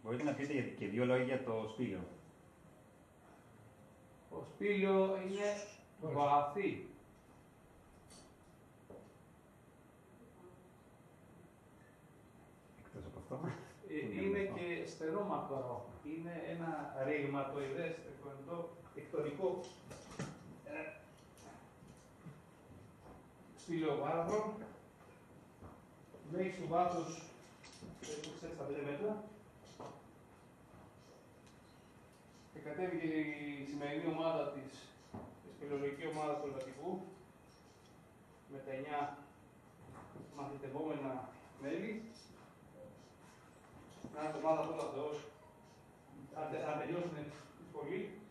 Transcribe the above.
Μπορείτε να πείτε και δύο λόγια για το σπήλαιο. Το σπήλαιο είναι βαθύ. Εκτός από αυτό. Είναι και στενό μακρό. Είναι ένα ρηγματοειδές τεκτονικό σπηλαιοβάρδρο. Έχει στο βάθος στα 5 μέτρα. Και κατέβηκε η σημερινή ομάδα η σπηλαιολογική ομάδα του Λατικού με τα 9 μαθητευόμενα μέλη. Να το μάθω όλα Θεός, αν τελειώσουν τη σχολή,